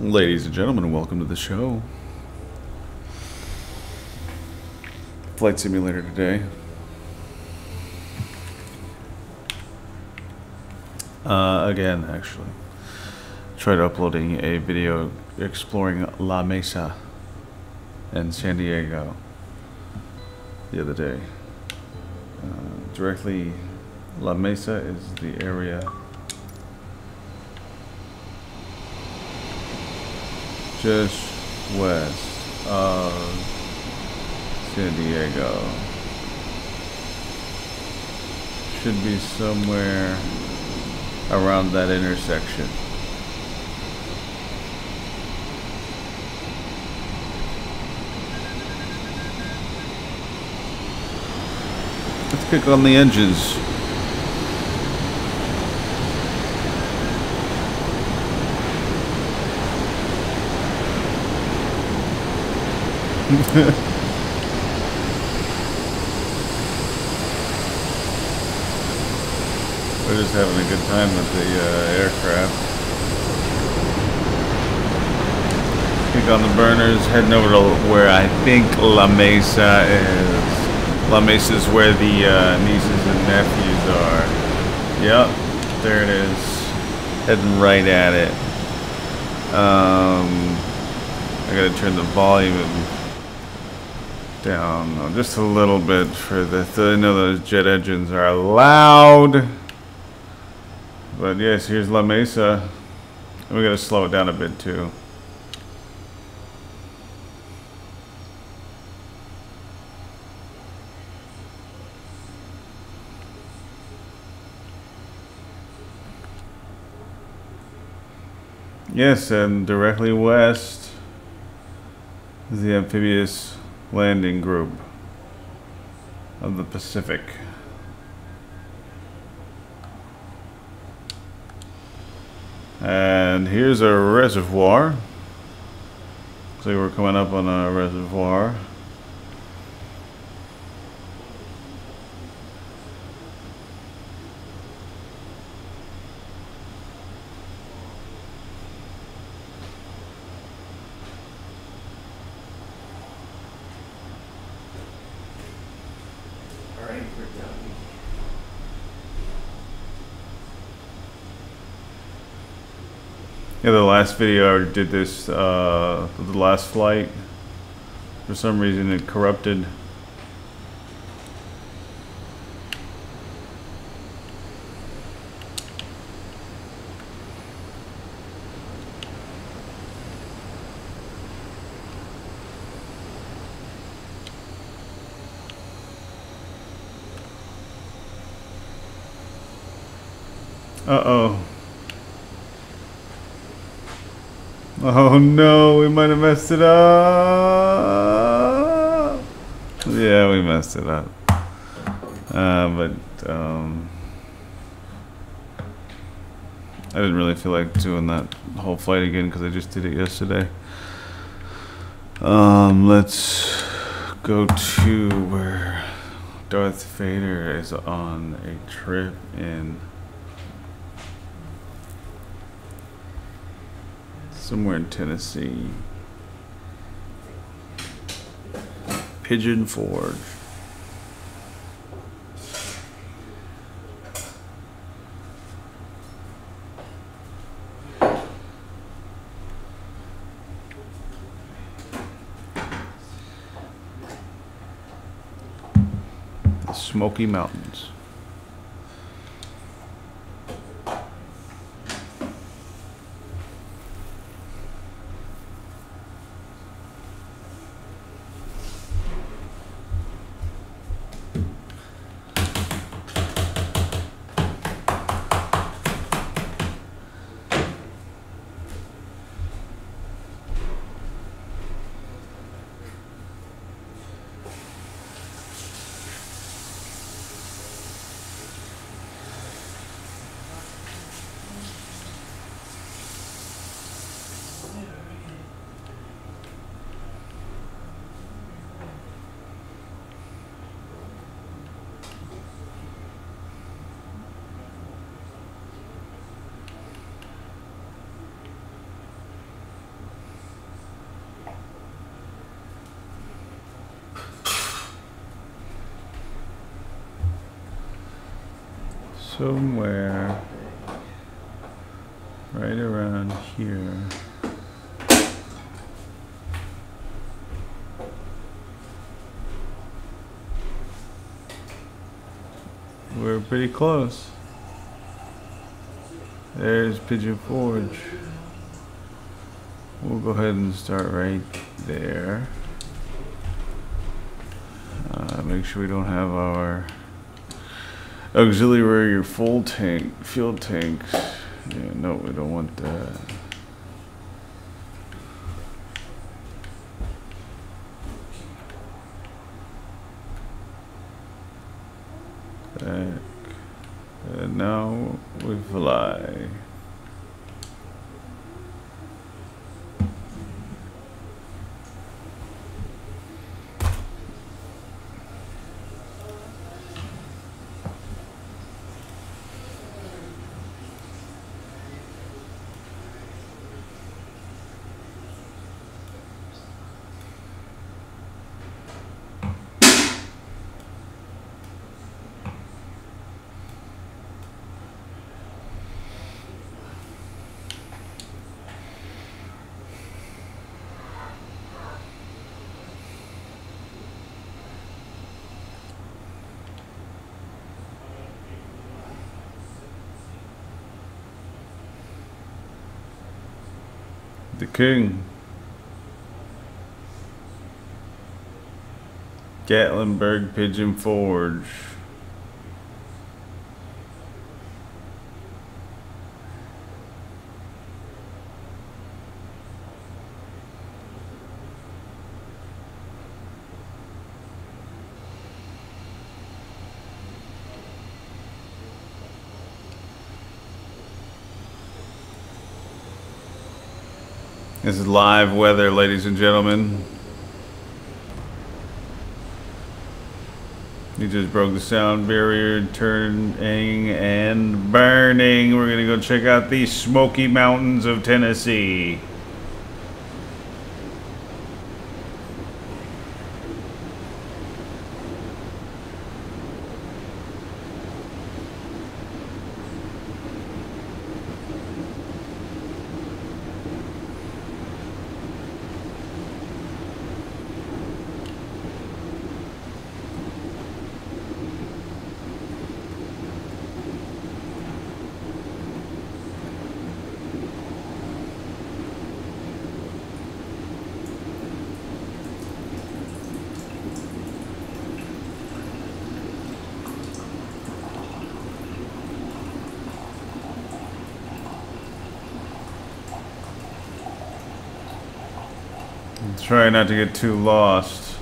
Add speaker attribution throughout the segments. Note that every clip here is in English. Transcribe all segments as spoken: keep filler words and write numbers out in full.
Speaker 1: Ladies and gentlemen, welcome to the show. Flight Simulator today. Uh, again, actually. Tried uploading a video exploring La Mesa and San Diego the other day. Uh, directly, La Mesa is the area just west of San Diego. Should be somewhere around that intersection. Let's kick on the engines. We're just having a good time with the uh, aircraft. Kick on the burners, heading over to where I think La Mesa is. La Mesa is where the uh, nieces and nephews are. Yep, there it is. Heading right at it. Um, I gotta turn the volume down just a little bit for the. I know those jet engines are loud. But yes, here's La Mesa. We gotta slow it down a bit too. Yes, and directly west is the amphibious landing group of the Pacific. And here's a reservoir. So we're coming up on a reservoir. Yeah, the last video I did this, uh, the last flight, for some reason it corrupted. Uh-oh. Oh no, we might have messed it up. Yeah, we messed it up. Uh, but um, I didn't really feel like doing that whole flight again because I just did it yesterday. Um, let's go to where Darth Vader is on a trip in somewhere in Tennessee. Pigeon Forge. The Smoky Mountains. somewhere right around here. We're pretty close. There's Pigeon Forge. We'll go ahead and start right there. Uh, make sure we don't have our auxiliary full tank, fuel tanks. Yeah, no, we don't want that. Back. And now we fly. The King. Gatlinburg Pigeon Forge. This is live weather, ladies and gentlemen. He just broke the sound barrier, turning and burning. We're gonna go check out the Smoky Mountains of Tennessee. Try not to get too lost.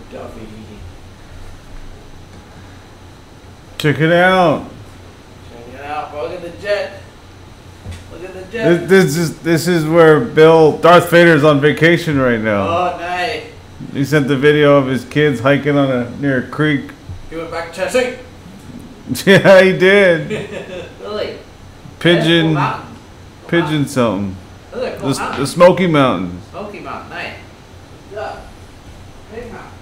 Speaker 2: Duffy.
Speaker 1: Check it out.
Speaker 2: Check it out, bro. Look at the jet. Look at the jet.
Speaker 1: This, this is this is where Bill Darth Vader's on vacation right now.
Speaker 2: Oh, nice.
Speaker 1: He sent the video of his kids hiking on a near a creek.
Speaker 2: He went back to Tennessee.
Speaker 1: Yeah, he did.
Speaker 2: Really?
Speaker 1: Pigeon,
Speaker 2: Cool cool
Speaker 1: pigeon something.
Speaker 2: Look at cool
Speaker 1: The, the Smoky Mountains.
Speaker 2: Smoky Mountain, nice. Yeah. Big mountain.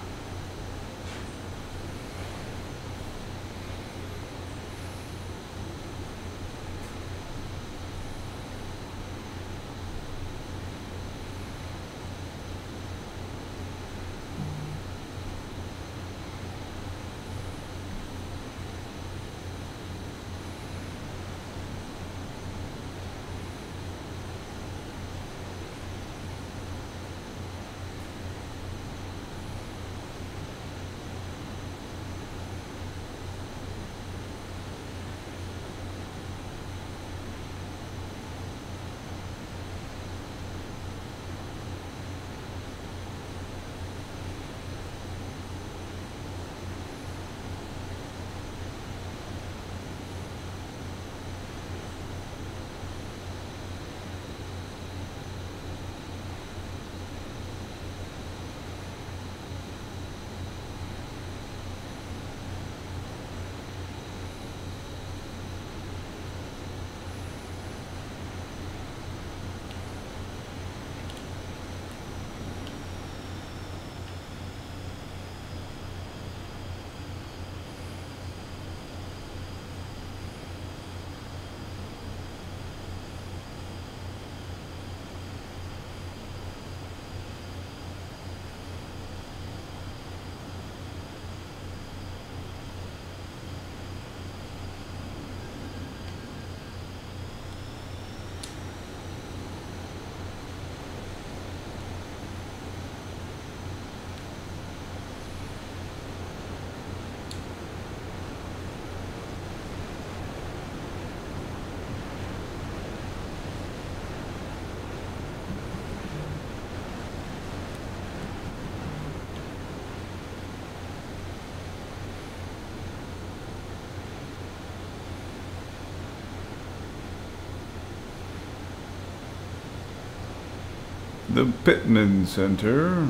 Speaker 1: The Pittman Center.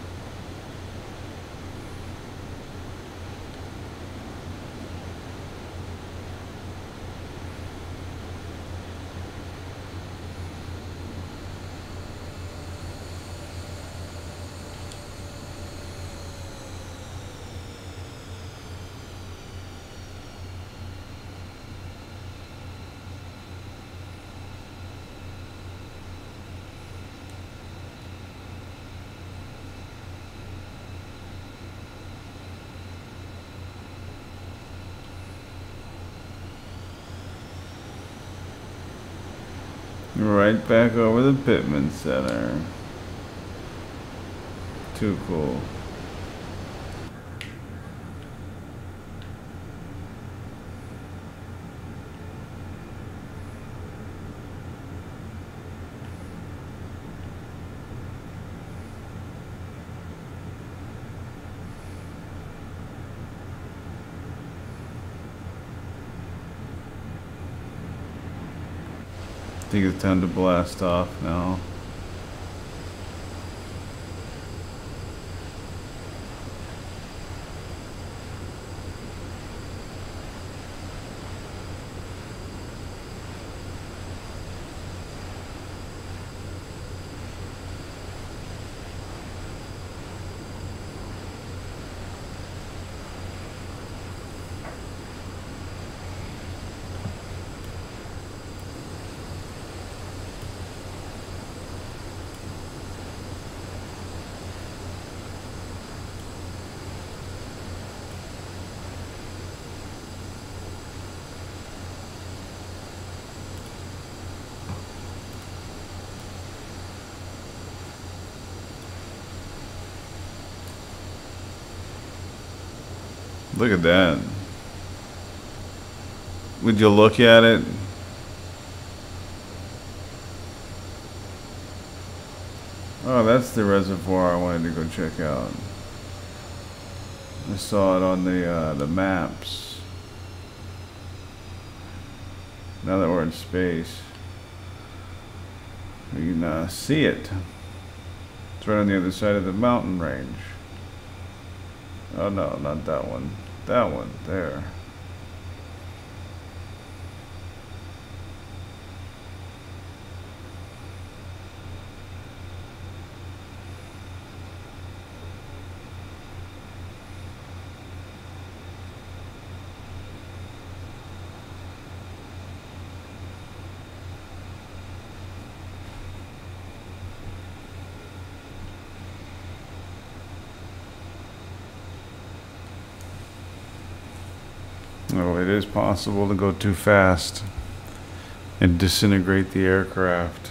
Speaker 1: Right back over the Pittman Center. Too cool. I think it's time to blast off now. Look at that. Would you look at it? Oh, that's the reservoir I wanted to go check out. I saw it on the uh, the maps. Now that we're in space, we can uh, see it. It's right on the other side of the mountain range. Oh no, not that one. That one, there. Oh, it is possible to go too fast and disintegrate the aircraft.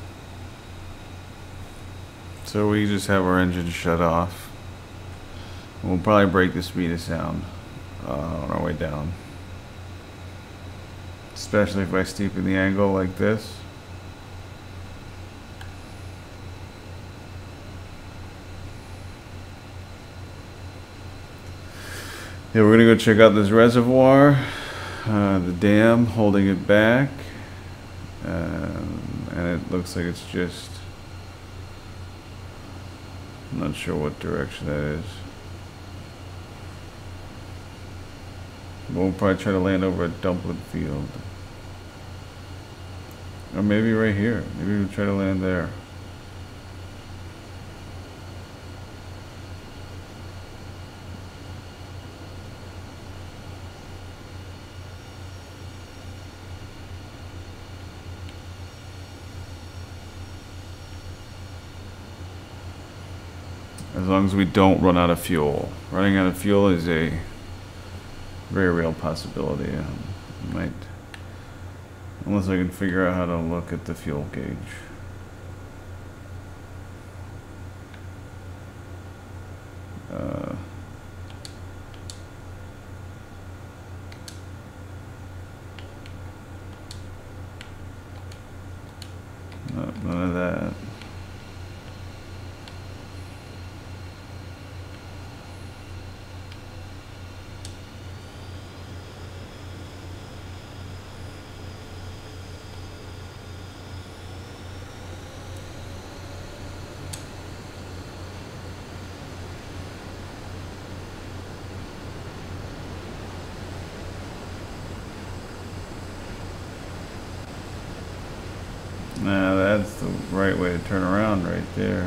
Speaker 1: So we just have our engine shut off. We'll probably break the speed of sound uh, on our way down. Especially if I steepen the angle like this. Yeah, we're gonna go check out this reservoir, uh, the dam holding it back, um, and it looks like it's just, I'm not sure what direction that is. We'll probably try to land over a dumpling field. Or maybe right here, maybe we'll try to land there. As long as we don't run out of fuel. Running out of fuel is a very real possibility. Um, might, unless I can figure out how to look at the fuel gauge. Uh, no, none of that. Nah, that's the right way to turn around right there.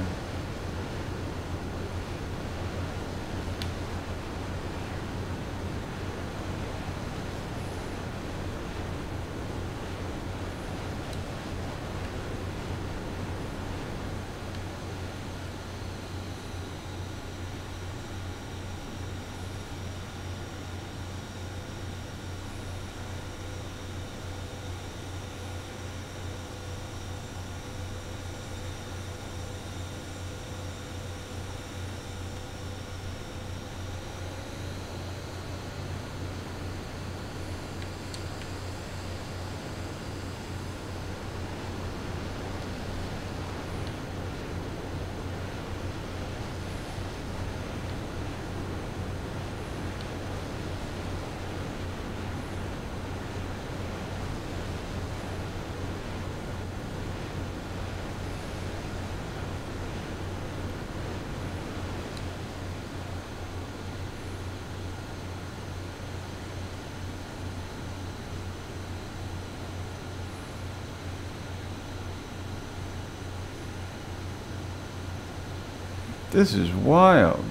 Speaker 1: This is wild.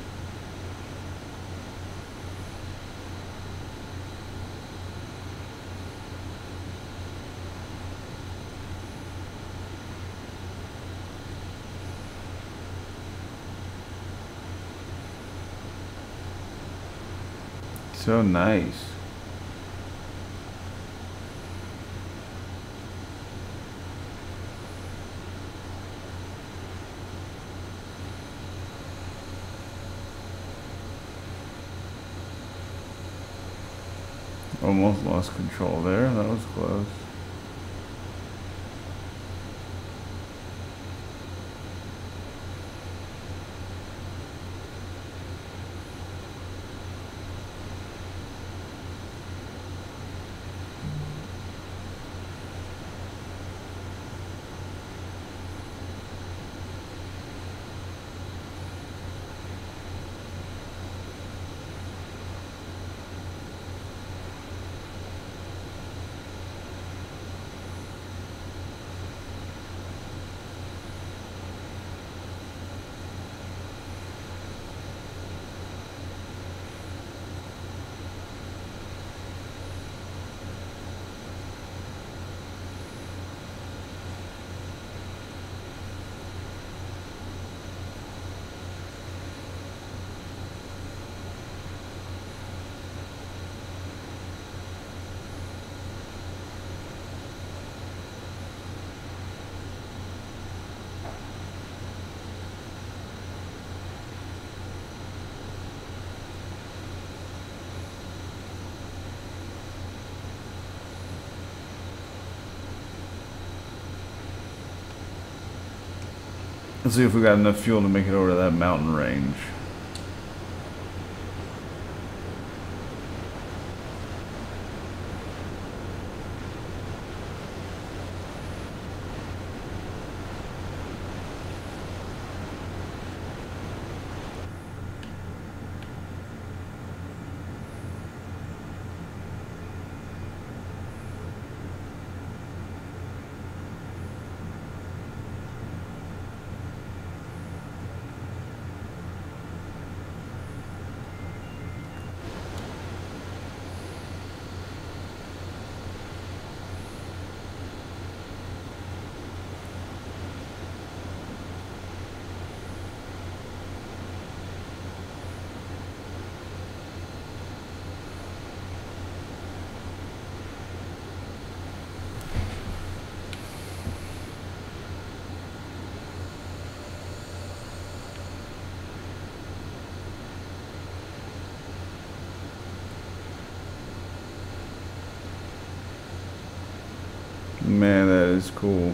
Speaker 1: So nice. Almost lost control there. That was close. Let's see if we got enough fuel to make it over to that mountain range. Man, that is cool.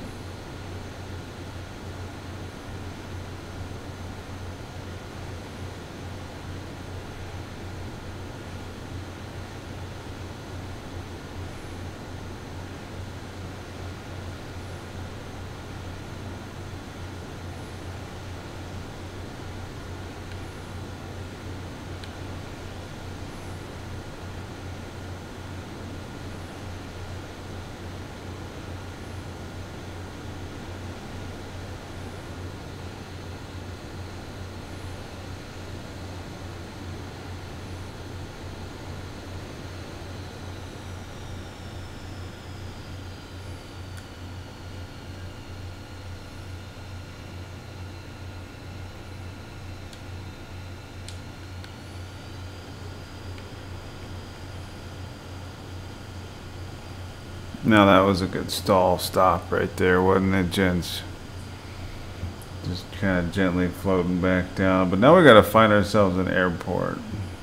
Speaker 1: Now that was a good stall stop right there, wasn't it, gents? Just kind of gently floating back down. But now we got to find ourselves an airport.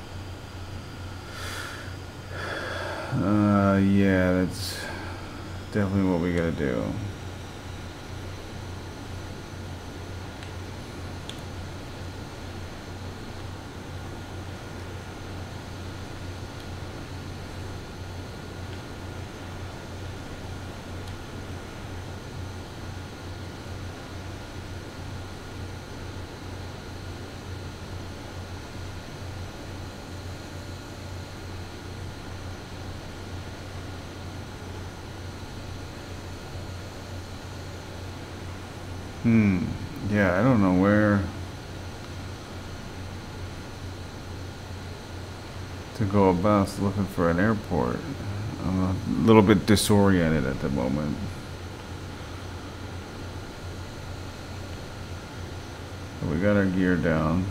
Speaker 1: Uh, yeah, that's definitely what we got to do. Hmm. Yeah, I don't know where to go about looking for an airport. I'm a little bit disoriented at the moment. So we got our gear down.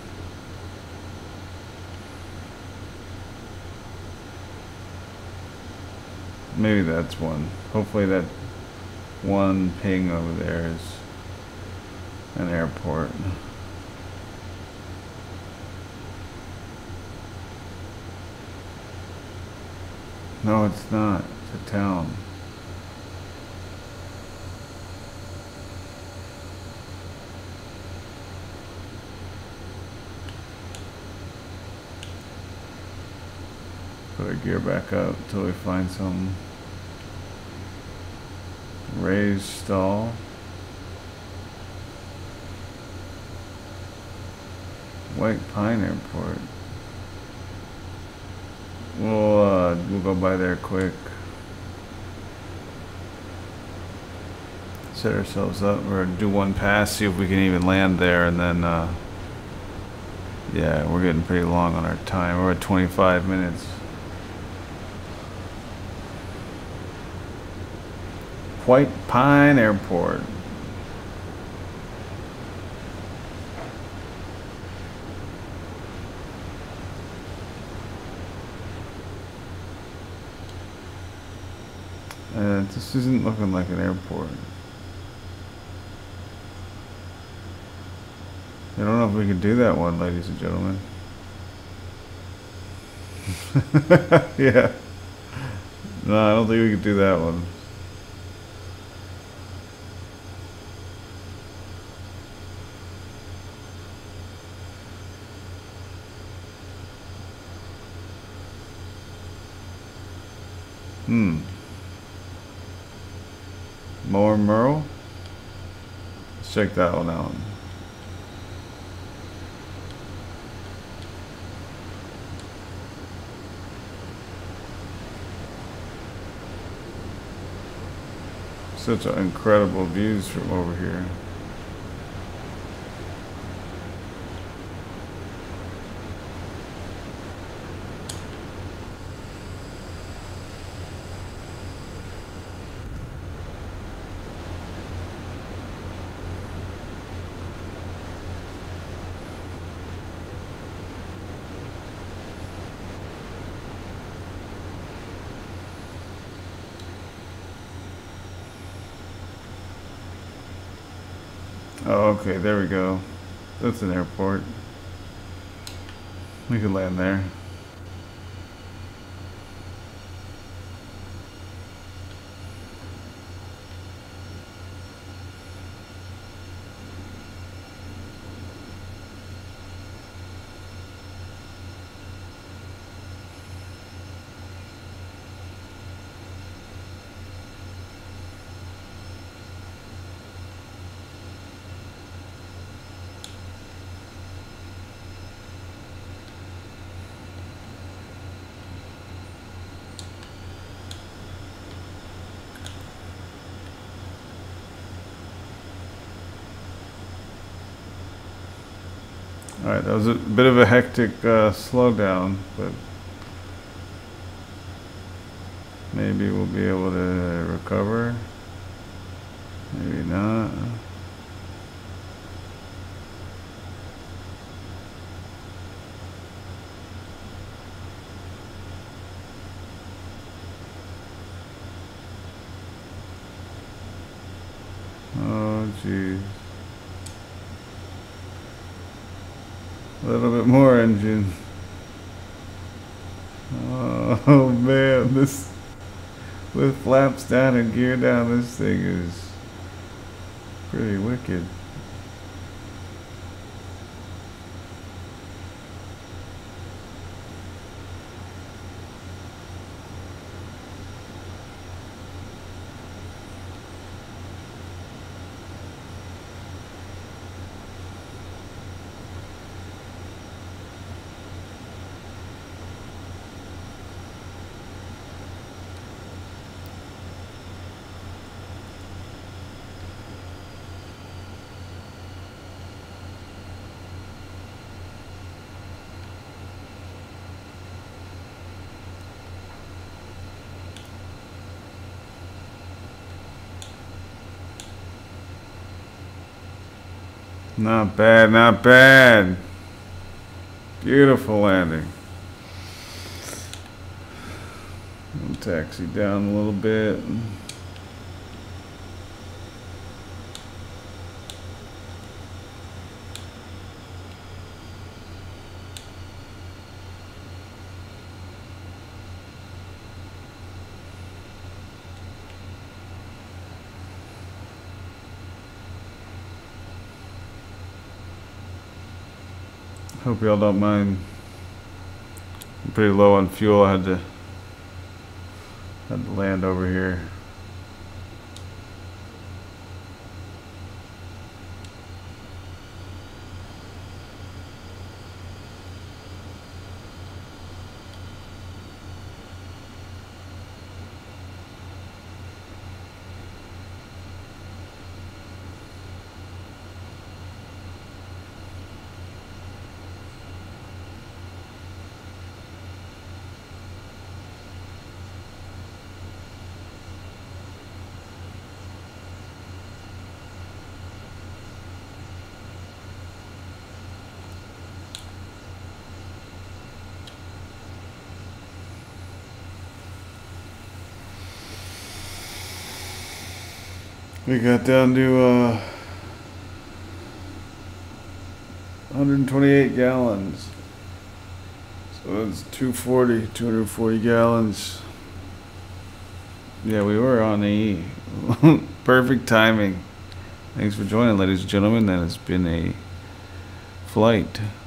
Speaker 1: Maybe that's one. Hopefully that one ping over there is an airport. No, it's not. It's a town. Put our gear back up until we find some raised stall. White Pine Airport. We'll uh, we'll go by there quick. Set ourselves up or do one pass, see if we can even land there, and then uh, yeah, we're getting pretty long on our time. We're at twenty-five minutes. White Pine Airport. Uh, this isn't looking like an airport. I don't know if we can do that one, ladies and gentlemen. Yeah. No, I don't think we can do that one. Hmm. More Merle? Let's check that one out. Such incredible views from over here. Oh, okay, there we go. That's an airport. We can land there. Alright, that was a bit of a hectic uh, slowdown, but maybe we'll be able to recover. Maybe not. Oh, jeez. A little bit more engine. Oh man, this with flaps down and gear down, this thing is pretty wicked. Not bad, not bad. Beautiful landing. We'll taxi down a little bit. Hope y'all don't mind. I'm pretty low on fuel. I had to had to land over here. We got down to uh, one hundred twenty-eight gallons. So that's two forty, two hundred forty gallons. Yeah, we were on E. Perfect timing. Thanks for joining, ladies and gentlemen. That has been a flight